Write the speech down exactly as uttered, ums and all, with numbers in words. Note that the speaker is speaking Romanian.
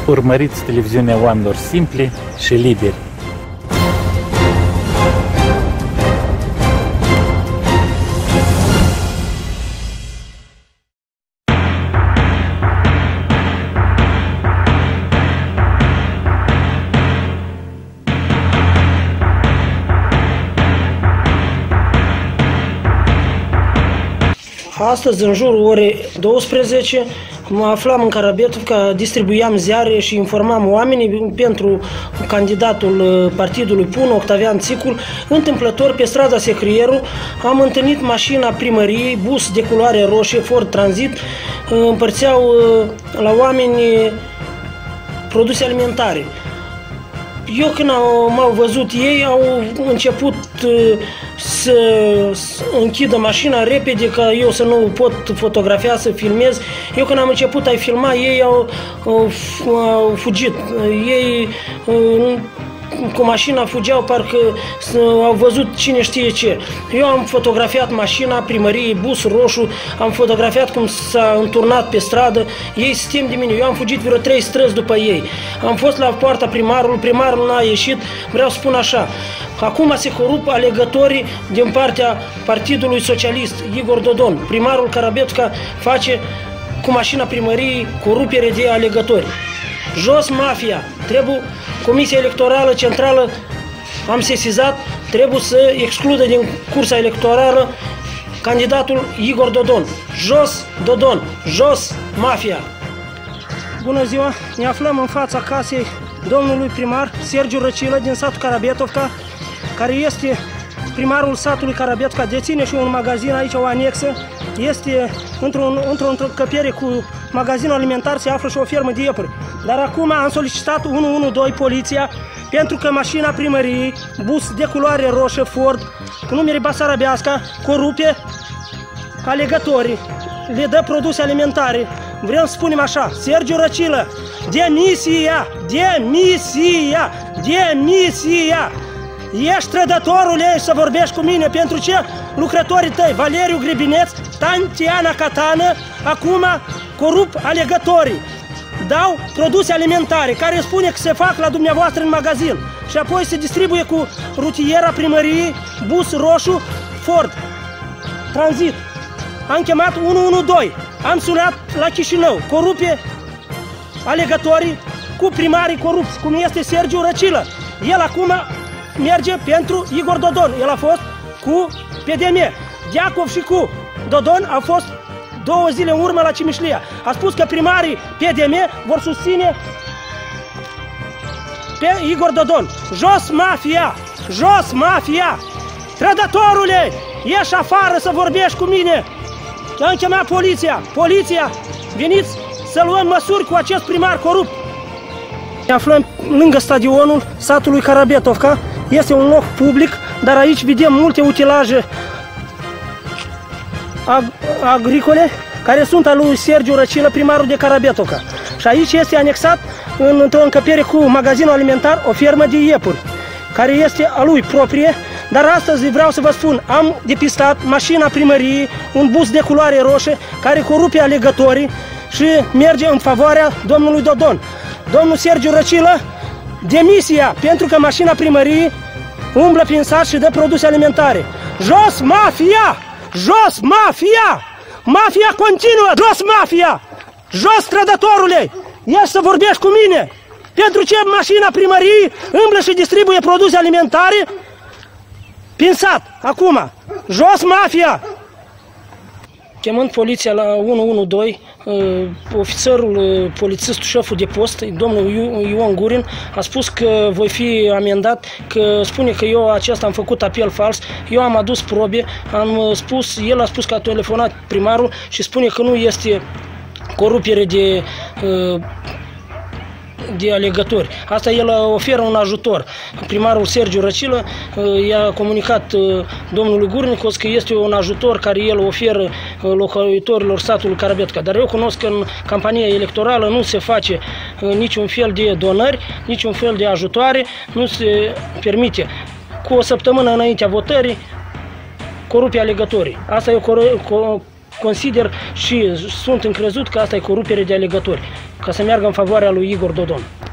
Urmăriți televiziunea oamenilor simpli și liberi. Astăzi, în jurul orei douăsprezece, mă aflam în Karabetovka, distribuiam ziare și informam oamenii pentru candidatul partidului P U N, Octavian Țicul. Întâmplător, pe strada Secrieru, am întâlnit mașina primăriei, bus de culoare roșie, Ford Transit, împărțeau la oameni produse alimentare. Eu când m-au văzut ei, au început să închidă mașina repede, ca eu să nu pot fotografia, să filmez. Eu când am început a-i filma, ei au, au, au fugit. Ei cu mașina fugeau, parcă au văzut cine știe ce. Eu am fotografiat mașina primăriei, bus roșu, am fotografiat cum s-a înturnat pe stradă, ei se tem de mine. Eu am fugit vreo trei străzi după ei. Am fost la poarta primarului, primarul n-a ieșit. Vreau să spun așa, acum se corup alegătorii din partea Partidului Socialist, Igor Dodon. Primarul Karabetovka face cu mașina primăriei corupere de alegători. Jos mafia! Trebuie Comisia Electorală Centrală, am sesizat, trebuie să excludă din cursa electorală candidatul Igor Dodon. Jos Dodon! Jos mafia! Bună ziua! Ne aflăm în fața casei domnului primar Sergiu Răcilă din satul Karabetovka, care este primarul satului Karabetovka, deține și un magazin aici, o anexă. Este într-o într-o încăpere cu magazinul alimentar, se află și o fermă de iepuri. Dar acum am solicitat unu unu doi poliția, pentru că mașina primăriei, bus de culoare roșie Ford, cu numere basarabească, corupe alegătorii, le dă produse alimentare. Vrem să spunem așa, Sergiu Răcilă, demisia, demisia, demisia! Ești trădătorul ei să vorbești cu mine, pentru ce lucrătorii tăi, Valeriu Gribineț, Tatiana Catană, acum corup alegătorii. Dau produse alimentare, care spune că se fac la dumneavoastră în magazin și apoi se distribuie cu rutiera primăriei, bus roșu, Ford Transit. Am chemat unu unu doi, am sunat la Chișinău, corupe alegătorii cu primarii corupți, cum este Sergiu Răcilă. El acum merge pentru Igor Dodon, el a fost cu P D M. Deacov și cu Dodon a fost două zile în urmă la Cimișlia. A spus că primarii P D M vor susține pe Igor Dodon. Jos mafia! Jos mafia! Trădătorule! Ieși afară să vorbești cu mine! Am chemat poliția! Poliția! Veniți să luăm măsuri cu acest primar corupt! Ne aflăm lângă stadionul satului Karabetovka. Este un loc public, dar aici vedem multe utilaje ag agricole care sunt al lui Sergiu Răcilă, primarul de Karabetovka. Și aici este anexat în, într-o încăpere cu magazinul alimentar o fermă de iepuri, care este a lui proprie. Dar astăzi vreau să vă spun, am depistat mașina primăriei, un bus de culoare roșie care corupe alegătorii și merge în favoarea domnului Dodon. Domnul Sergiu Răcilă, demisia, pentru că mașina primăriei umblă prin sat și dă produse alimentare. Jos mafia! Jos mafia! Mafia continuă! Jos mafia! Jos trădătorule! Ieși să vorbești cu mine! Pentru ce mașina primăriei umblă și distribuie produse alimentare prin sat? Acum! Jos mafia! Chemând poliția la unu unu doi, ofițerul, polițistul, șeful de post, domnul Ion Gurin, a spus că voi fi amendat, că spune că eu acesta am făcut apel fals. Eu am adus probe, am spus, el a spus că a telefonat primarul și spune că nu este corupere de de alegători. Asta el oferă un ajutor. Primarul Sergiu Răcilă i-a comunicat domnului Gurnicos că este un ajutor care el oferă locuitorilor satului Karabetovka. Dar eu cunosc că în campania electorală nu se face niciun fel de donări, niciun fel de ajutoare, nu se permite. Cu o săptămână înaintea votării, corupe alegătorii. Asta e o consider și sunt încrezut că asta e corupere de alegători, ca să meargă în favoarea lui Igor Dodon.